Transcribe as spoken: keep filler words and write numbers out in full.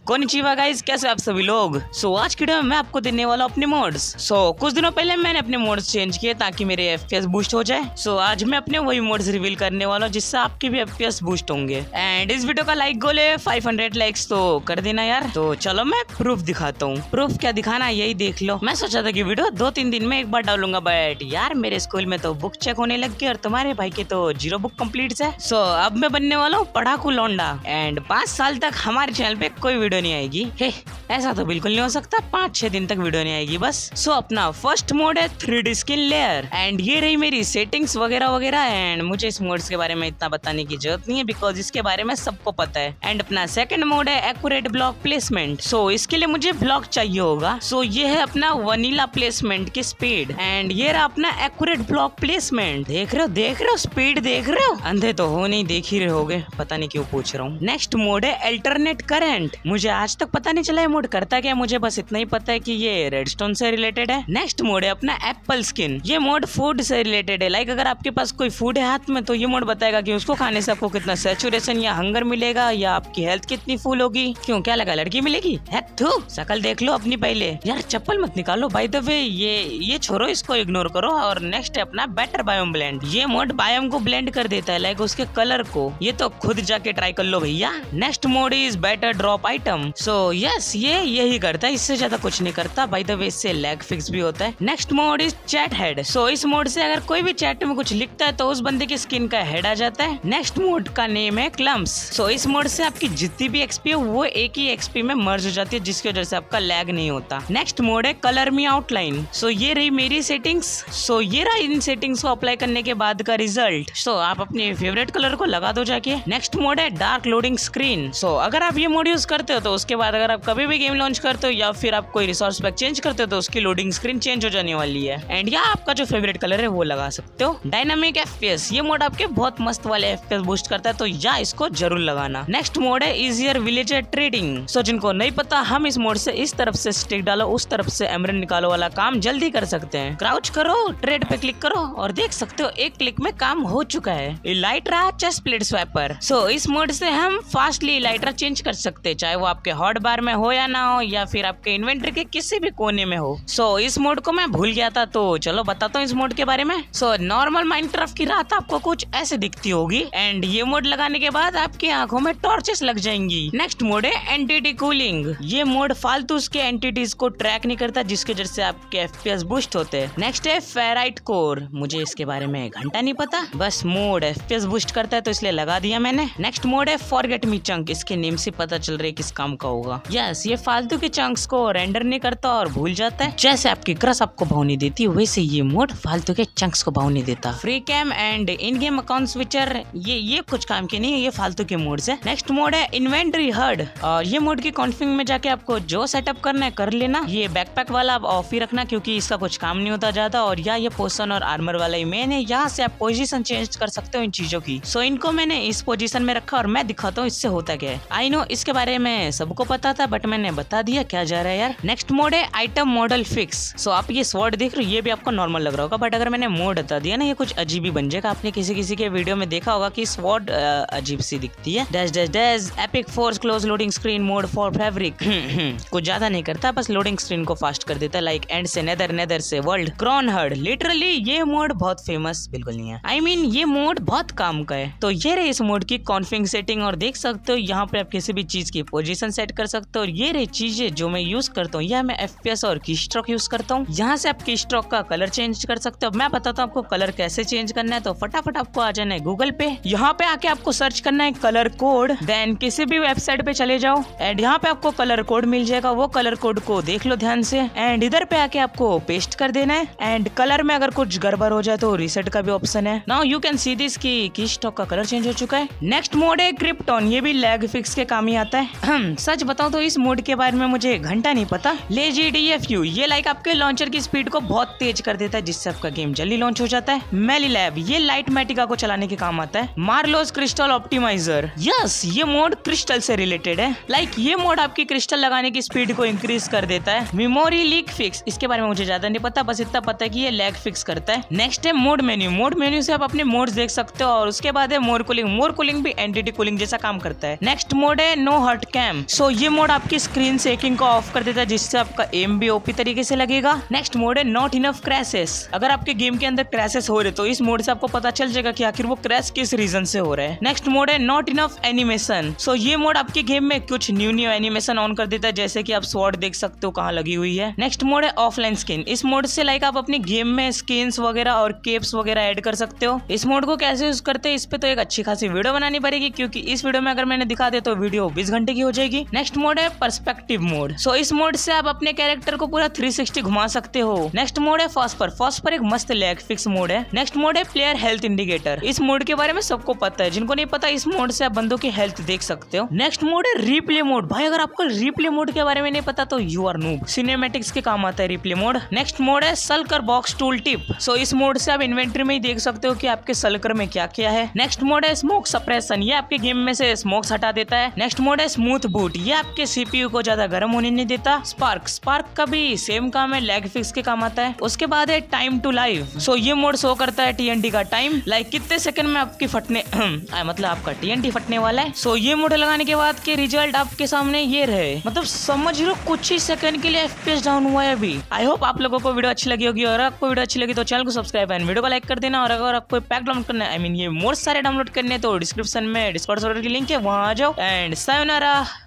Konnichiwa guys, कैसे आप सभी लोग। सो so, आज की वीडियो में मैं आपको देने वाला हूं अपने मोड्स। सो so, कुछ दिनों पहले मैंने अपने मोड्स चेंज किए ताकि मेरे एफपीएस बूस्ट हो जाए। सो so, आज मैं अपने वही मोड्स रिवील करने वाला हूं जिससे आपके भी एफपीएस बूस्ट होंगे। एंड इस वीडियो का लाइक गोल है पाँच सौ लाइक्स, तो कर देना यार। तो चलो मैं प्रूफ दिखाता हूँ। प्रूफ क्या दिखाना, यही देख लो। मैं सोचा था कि वीडियो दो तीन दिन में एक बार डालूंगा, बट यार मेरे स्कूल में तो बुक चेक होने लग गई और तुम्हारे भाई के तो जीरो बुक कम्प्लीट है। सो so, अब मैं बनने वाला हूँ पढ़ाकू लौंडा। एंड पाँच साल तक हमारे चैनल पे कोई वीडियो नहीं आएगी। हे, ऐसा तो बिल्कुल नहीं हो सकता, पाँच छह दिन तक वीडियो नहीं आएगी बस। सो so, अपना फर्स्ट मोड है three D skin layer. And ये रही मेरी सेटिंग्स वगैरह वगैरह। एंड मुझे इस मोड्स के बारे में इतना बताने की जरूरत नहीं है बिकॉज इसके बारे में सबको पता है। एंड अपना सेकंड मोड है accurate block placement. So so, इसके लिए मुझे ब्लॉक चाहिए होगा। सो so, ये है अपना वनीला प्लेसमेंट की स्पीड। एंड ये रहा अपना एक्यूरेट ब्लॉक प्लेसमेंट। देख रहे हो देख रहे हो स्पीड देख रहे हो। अंधे तो हो नहीं, देख ही रहे होगे, पता नहीं क्यों पूछ रहा हूँ। नेक्स्ट मोड है अल्टरनेट करंट। मुझे आज तक पता नहीं चला ये मोड करता क्या, मुझे बस इतना ही पता है कि ये रेडस्टोन से रिलेटेड है। नेक्स्ट मोड है अपना एप्पल स्किन। ये मोड फूड से रिलेटेड है। लाइक अगर आपके पास कोई फूड है हाथ में तो ये मोड बताएगा कि उसको खाने से आपको कितना सैचुरेशन या हंगर मिलेगा या आपकी हेल्थ कितनी फुल होगी। क्यों, क्या लगा लड़की मिलेगी? थू, शकल देख लो अपनी पहले। यार चप्पल मत निकालो। बाय द वे ये ये छोड़ो, इसको इग्नोर करो। और नेक्स्ट है अपना बेटर बायोम ब्लेंड। ये मोड बायोम को ब्लेंड कर देता है, लाइक उसके कलर को। ये तो खुद जाके ट्राई कर लो भैया। Next mod is better drop item. So yes, ये यही करता है, इससे ज्यादा कुछ नहीं करता। बाय द वे इससे लैग फिक्स भी होता है। Next mod is chat head. So इस मोड से अगर कोई भी चैट में कुछ लिखता है तो उस बंदे की स्किन का हेड आ जाता है। नेक्स्ट मोड का नेम है क्लम्स। सो इस मोड से आपकी जितनी भी एक्सपी है वो एक ही एक्सपी में मर्ज हो जाती है, जिसकी वजह से आपका लैग नहीं होता। नेक्स्ट मोड है कलर मी आउटलाइन। सो ये रही मेरी सेटिंग्स। सो ये रहा इन सेटिंग्स को अप्लाई करने के बाद का रिजल्ट। सो आप अपने फेवरेट कलर को लगा दो जाके। नेक्स्ट मोड है डार्क लोडिंग स्क्रीन। सो अगर आप ये मोड यूज करते हो तो उसके बाद अगर आप कभी भी गेम लॉन्च करते हो या फिर आप कोई रिसोर्स पैक चेंज करते हो तो उसकी लोडिंग स्क्रीन चेंज हो जाने वाली है। एंड या आपका जो फेवरेट कलर है वो लगा सकते हो। डायनामिक एफपीएस, ये मोड आपके बहुत मस्त वाले एफपीएस बूस्ट करता है, तो या इसको जरूर लगाना। नेक्स्ट मोड है इजियर विलेजर ट्रेडिंग। सो जिनको नहीं पता, हम इस मोड से इस तरफ से स्टिक डालो उस तरफ से एमरल्ड निकालो वाला काम जल्दी कर सकते हैं। क्राउच करो, ट्रेड पे क्लिक करो और देख सकते हो एक क्लिक में काम हो चुका है। Elytra chest plate swapper. So इस मोड से हम फास्टली इलाइट्रा चेंज कर सकते हैं, चाहे वो आपके हॉट बार में हो या ना हो या फिर आपके इन्वेंटरी के किसी भी कोने में हो। सो so, इस मोड को मैं भूल गया था, तो चलो बताता हूँ इस मोड के बारे में। सो नॉर्मल माइनक्राफ्ट की रात आपको कुछ ऐसे दिखती होगी। एंड ये मोड लगाने के बाद आपकी आंखों में टॉर्चेस लग जाएंगी। नेक्स्ट मोड है एंटिटी कूलिंग। ये मोड फालतू के एंटिटीज को ट्रैक नहीं करता, जिसकी वजह से आपके एफपीएस बूस्ट होते हैं। नेक्स्ट है फेराइट कोर। मुझे इसके बारे में घंटा नहीं पता, बस मोड एफपीएस बूस्ट करता है तो इसलिए लगा दिया मैंने। नेक्स्ट मोड है फॉरगेट मी चंक। इसके नेम से पता चल रहा है किस काम का होगा। यस, ये फालतू के चंक्स को रेंडर नहीं करता और भूल जाता है। जैसे आपकी क्रश आपको भाव नहीं देती, वैसे ये मोड फालतू के चंक्स को भाव नहीं देता। Free cam and in game account switcher, ये ये कुछ काम के नहीं है, ये फालतू के मोड्स है। नेक्स्ट मोड है इन्वेंटरी हर्ड। और ये मोड की कॉन्फिग में जाके आपको जो सेटअप करना है कर लेना। ये बैकपैक वाला आप ऑफ ही रखना क्योंकि इसका कुछ काम नहीं होता ज्यादा। और या ये पोशन और आर्मर वाला ही मेन है, यहाँ से आप पोजीशन चेंज कर सकते हो इन चीजों की। सो इनको मैंने इस पोजीशन में रखा और मैं दिखाता हूँ इससे होता क्या है। आई नो इसके बारे में सबको पता था बट मैंने बता दिया, क्या जा रहा है यार। नेक्स्ट मोड है आइटम मॉडल फिक्स। सो आप ये स्वॉर्ड देख रहे हो, ये भी आपको नॉर्मल लग रहा होगा बट अगर मैंने मोड बता दिया ना, ये कुछ अजीब ही बन जाएगा। आपने किसी किसी के वीडियो में देखा होगा कि स्वॉर्ड अजीब सी दिखती है। Dash dash dash epic force close loading screen mod for fabric. कुछ ज्यादा नहीं करता, बस लोडिंग स्क्रीन को फास्ट कर देता है। लाइक एंड से नेदर, नेदर से वर्ल्ड क्रॉन हर्ड। लिटरली ये मोड बहुत फेमस बिल्कुल नहीं है। आई I मीन mean, ये मोड बहुत काम का है। तो ये रही इस मोड की कॉन्फिग सेटिंग और देख सकते हो यहाँ पे आप किसी भी चीज की पोजीशन सेट कर सकते हो। और ये रही चीजें जो मैं यूज करता हूँ, यह मैं एफपीएस और की स्ट्रोक यूज करता हूँ। यहाँ से आप की स्ट्रोक का कलर चेंज कर सकते हो। मैं बताता हूँ आपको कलर कैसे चेंज करना है, तो फटाफट आपको आ जाना है गूगल पे। यहाँ पे आके आपको सर्च करना है कलर कोड, देन किसी भी वेबसाइट पे चले जाओ एंड यहाँ पे आपको कलर कोड मिल जाएगा। वो कलर कोड को देख लो ध्यान से एंड इधर पे आके आपको पेस्ट कर देना है। एंड कलर में अगर कुछ गड़बड़ हो जाए तो रिसेट का भी ऑप्शन है। Now you can see this की की स्टॉक का कलर चेंज हो चुका है। नेक्स्ट मोड है क्रिप्टोन। ये भी लैग फिक्स के काम ही आता है। सच बताऊं तो इस मोड के बारे में मुझे घंटा नहीं पता। लेजी डीएफयू, ये लाइक आपके लॉन्चर की स्पीड को बहुत तेज कर देता है, जिससे आपका गेम जल्दी लॉन्च हो जाता है। मेली लैब, ये लाइट मैटिका को चलाने के काम आता है। मार्लोस क्रिस्टल ऑप्टिमाइजर, यस ये मोड क्रिस्टल से रिलेटेड है। लाइक ये मोड आपकी क्रिस्टल लगाने की स्पीड को इंक्रीज कर देता है। मेमोरी लीक फिक्स, इसके बारे में मुझे ज्यादा नहीं पता, बस इतना पता है कि ये लैग फिक्स करता है। नेक्स्ट है मोड मेन्यू। मोड मेन्यू से आप अपने मोड्स देख सकते हो। और उसके बाद है मोर कूलिंग। मोर कूलिंग भी एंटिटी कूलिंग जैसा काम करता है। नेक्स्ट मोड है no hurt cam. Spam. So ये मोड आपकी स्क्रीन शेकिंग को ऑफ कर देता है, जिससे आपका एम भी ओपी तरीके से लगेगा। नेक्स्ट मोड है नॉट इनफ क्रैशेस। अगर आपके गेम के अंदर क्रैशेस हो रहे तो इस मोड से आपको पता चल जाएगा कि आखिर वो क्रैश किस रीजन से हो रहा है। नेक्स्ट मोड है नॉट इनफ एनिमेशन। सो ये मोड आपके गेम में कुछ न्यू न्यू एनिमेशन ऑन कर देता है, जैसे कि आप स्वॉर्ड देख सकते हो कहाँ लगी हुई है। नेक्स्ट मोड है ऑफलाइन स्किन। इस मोड से लाइक आप अपने गेम में स्किन्स वगैरह और केप्स वगैरह ऐड कर सकते हो। इस मोड को कैसे यूज करते हैं इस पे तो एक अच्छी खासी वीडियो बनानी पड़ेगी, क्योंकि इस वीडियो में अगर मैंने दिखा दे तो वीडियो बीस घंटे की हो जाएगी। नेक्स्ट मोड है पर्सपेक्टिव मोड। सो इस मोड से आप अपने कैरेक्टर को पूरा थ्री सिक्सटी घुमा सकते हो। नेक्स्ट मोड है फॉस्पर। फॉस्पर एक मस्त लैग फिक्स मोड है। नेक्स्ट मोड है प्लेयर हेल्थ इंडिकेटर। इस मोड के बारे में सबको पता है, जिनको नहीं पता इस मोड से आप बंदों की हेल्थ देख सकते हो। नेक्स्ट मोड है रिप्ले मोड। भाई अगर आपको रिप्ले मोड के बारे में नहीं पता तो यू आर नूब। सिनेमैटिक्स के काम आता है रिप्ले मोड। नेक्स्ट मोड है shulker box tooltip. So इस मोड से आप इन्वेंटरी में ही देख सकते हो कि आपके सल्कर में क्या क्या है। नेक्स्ट मोड है स्मोक सप्रेशन। ये आपके गेम में से स्मोक्स हटा देता है। नेक्स्ट मोड है स्मूथ बूट। ये आपके सीपीयू को ज्यादा गर्म होने नहीं देता। स्पार्क स्पार्क का भी सेम काम है, लैग फिक्स के काम आता है। उसके बाद है टाइम टू लाइव। सो ये मोड शो करता है टीएनटी का टाइम, लाइक कितने सेकंड में आपकी फटने मतलब आपका टीएनटी फटने वाला है। सो ये मोड लगाने के बाद के रिजल्ट आपके सामने ये रहे, मतलब समझ लो कुछ ही सेकंड के लिए एफपीएस डाउन हुआ है अभी। आई होप आप लोगों को वीडियो अच्छी लगी होगी, और आपको वीडियो अच्छी लगी तो चैनल को सब्सक्राइब एंड वीडियो को लाइक कर देना। और अगर आपको पैक डाउनलोड करना है, आई मीन ये मोड सारे डाउनलोड करने तो डिस्क्रिप्शन में डिस्कॉर्ड सर्वर की लिंक है, वहां आ जाओ एंड सायोनारा।